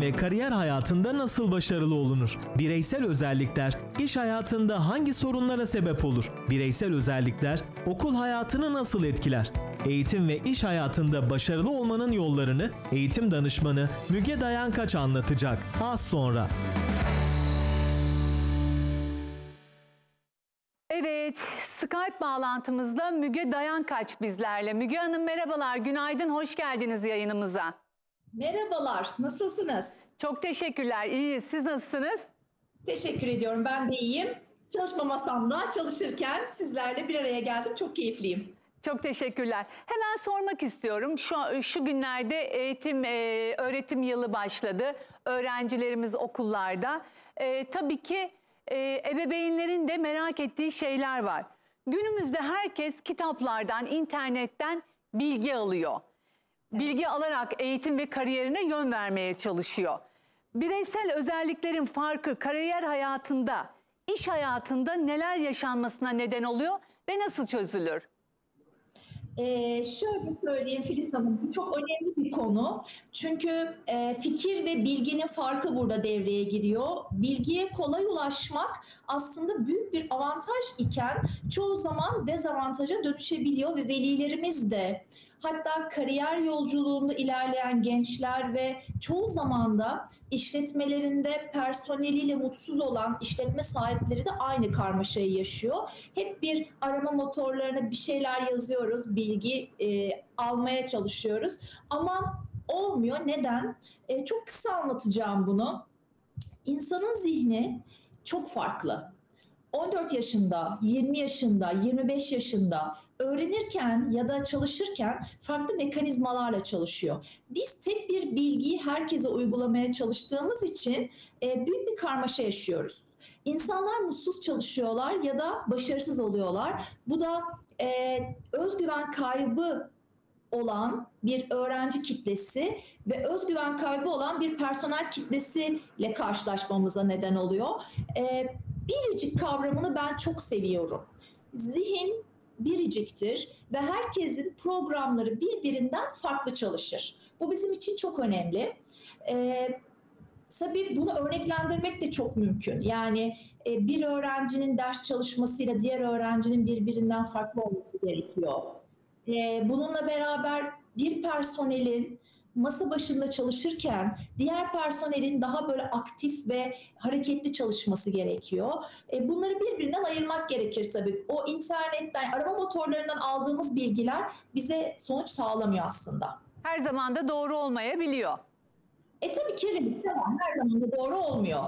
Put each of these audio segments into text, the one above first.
kariyer hayatında nasıl başarılı olunur? Bireysel özellikler iş hayatında hangi sorunlara sebep olur? Bireysel özellikler okul hayatını nasıl etkiler? Eğitim ve iş hayatında başarılı olmanın yollarını eğitim danışmanı Müge Dayankaç anlatacak az sonra. Evet, Skype bağlantımızda Müge Dayankaç bizlerle. Müge Hanım merhabalar, günaydın, hoş geldiniz yayınımıza. Merhabalar, nasılsınız? Çok teşekkürler, iyiyiz. Siz nasılsınız? Teşekkür ediyorum, ben de iyiyim. Çalışma masamda çalışırken sizlerle bir araya geldim, çok keyifliyim. Çok teşekkürler. Hemen sormak istiyorum. Şu günlerde öğretim yılı başladı. Öğrencilerimiz okullarda. Tabii ki ebeveynlerin de merak ettiği şeyler var. Günümüzde herkes kitaplardan, internetten bilgi alıyor. Bilgi alarak eğitim ve kariyerine yön vermeye çalışıyor. Bireysel özelliklerin farkı kariyer hayatında, iş hayatında neler yaşanmasına neden oluyor ve nasıl çözülür? Şöyle söyleyeyim Filiz Hanım, bu çok önemli bir konu. Çünkü fikir ve bilginin farkı burada devreye giriyor. Bilgiye kolay ulaşmak aslında büyük bir avantaj iken çoğu zaman dezavantaja dönüşebiliyor ve velilerimiz de, hatta kariyer yolculuğunda ilerleyen gençler ve çoğu zaman da işletmelerinde personeliyle mutsuz olan işletme sahipleri de aynı karmaşayı yaşıyor. Hep bir arama motorlarına bir şeyler yazıyoruz, bilgi almaya çalışıyoruz ama olmuyor. Neden? Çok kısa anlatacağım bunu. İnsanın zihni çok farklı. 14 yaşında, 20 yaşında, 25 yaşında öğrenirken ya da çalışırken farklı mekanizmalarla çalışıyor. Biz tek bir bilgiyi herkese uygulamaya çalıştığımız için büyük bir karmaşa yaşıyoruz. İnsanlar mutsuz çalışıyorlar ya da başarısız oluyorlar. Bu da özgüven kaybı olan bir öğrenci kitlesi ve özgüven kaybı olan bir personel kitlesiyle karşılaşmamıza neden oluyor. Biricik kavramını ben çok seviyorum. Zihin biriciktir ve herkesin programları birbirinden farklı çalışır. Bu bizim için çok önemli. Tabii bunu örneklendirmek de çok mümkün. Yani bir öğrencinin ders çalışmasıyla diğer öğrencinin birbirinden farklı olması gerekiyor. Bununla beraber bir personelin masa başında çalışırken diğer personelin daha böyle aktif ve hareketli çalışması gerekiyor. Bunları birbirinden ayırmak gerekir tabii. O internetten, arama motorlarından aldığımız bilgiler bize sonuç sağlamıyor aslında. Her zaman da doğru olmayabiliyor. Tabii ki her zaman da doğru olmuyor.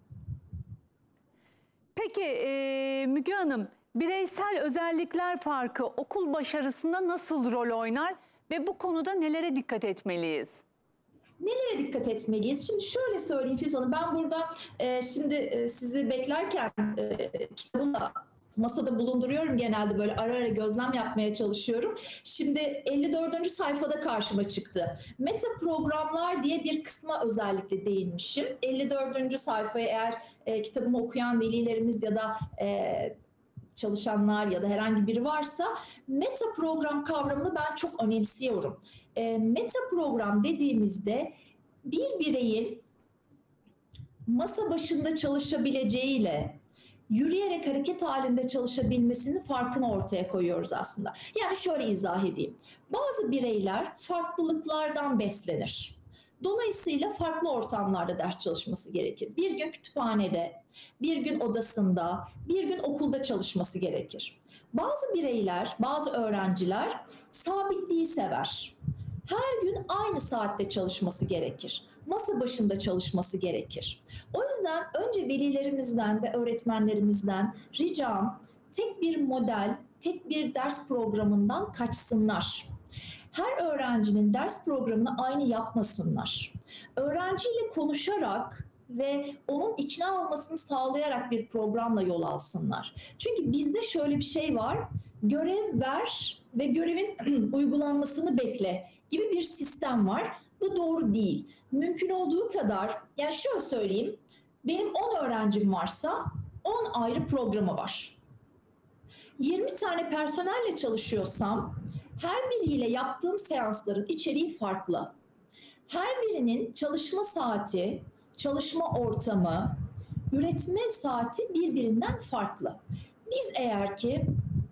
Peki Müge Hanım, bireysel özellikler farkı okul başarısında nasıl rol oynar ve bu konuda nelere dikkat etmeliyiz? Nelere dikkat etmeliyiz? Şimdi şöyle söyleyeyim Filiz Hanım, ben burada şimdi sizi beklerken kitabımı da masada bulunduruyorum, genelde böyle ara ara gözlem yapmaya çalışıyorum. Şimdi 54. sayfada karşıma çıktı. Meta programlar diye bir kısma özellikle değinmişim. 54. sayfaya eğer kitabımı okuyan velilerimiz ya da çalışanlar ya da herhangi biri varsa, meta program kavramını ben çok önemsiyorum. Meta program dediğimizde bir bireyin masa başında çalışabileceğiyle yürüyerek hareket halinde çalışabilmesinin farkını ortaya koyuyoruz aslında. Yani şöyle izah edeyim. Bazı bireyler farklılıklardan beslenir. Dolayısıyla farklı ortamlarda ders çalışması gerekir. Bir gün kütüphanede, bir gün odasında, bir gün okulda çalışması gerekir. Bazı bireyler, bazı öğrenciler sabitliği sever. Her gün aynı saatte çalışması gerekir. Masa başında çalışması gerekir. O yüzden önce velilerimizden ve öğretmenlerimizden ricam, tek bir model, tek bir ders programından kaçsınlar. Her öğrencinin ders programını aynı yapmasınlar. Öğrenciyle konuşarak ve onun ikna olmasını sağlayarak bir programla yol alsınlar. Çünkü bizde şöyle bir şey var, görev ver ve görevin uygulanmasını bekle gibi bir sistem var. Bu doğru değil. Mümkün olduğu kadar, yani şöyle söyleyeyim, benim 10 öğrencim varsa 10 ayrı programı var. 20 tane personelle çalışıyorsam her biriyle yaptığım seansların içeriği farklı. her birinin çalışma saati, çalışma ortamı, üretme saati birbirinden farklı. Biz eğer ki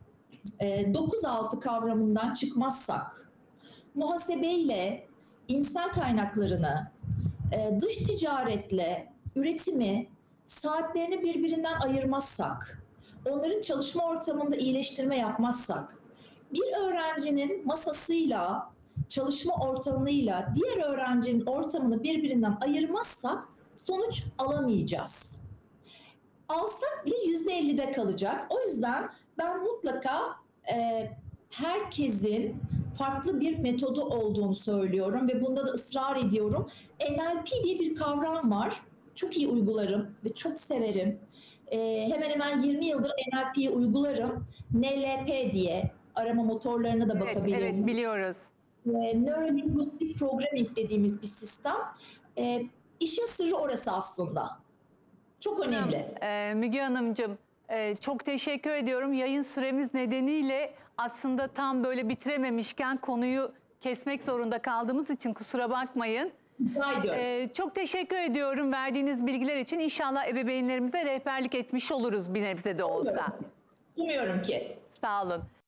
9-6 kavramından çıkmazsak, muhasebeyle insan kaynaklarını, dış ticaretle üretimi, saatlerini birbirinden ayırmazsak, onların çalışma ortamında iyileştirme yapmazsak, bir öğrencinin masasıyla, çalışma ortamıyla diğer öğrencinin ortamını birbirinden ayırmazsak sonuç alamayacağız. Alsak bile %50'de kalacak. O yüzden ben mutlaka herkesin farklı bir metodu olduğunu söylüyorum ve bunda da ısrar ediyorum. NLP diye bir kavram var. Çok iyi uygularım ve çok severim. Hemen hemen 20 yıldır NLP'yi uygularım. NLP diye arama motorlarına da bakabilirim. Evet, biliyoruz. Neuro-Linguistic Programming dediğimiz bir sistem. İşin sırrı orası aslında. Çok önemli. Müge Hanımcığım, çok teşekkür ediyorum. Yayın süremiz nedeniyle aslında tam böyle bitirememişken konuyu kesmek zorunda kaldığımız için kusura bakmayın. Çok teşekkür ediyorum verdiğiniz bilgiler için. İnşallah ebeveynlerimize rehberlik etmiş oluruz bir nebze de olsa. Umuyorum ki. Sağ olun.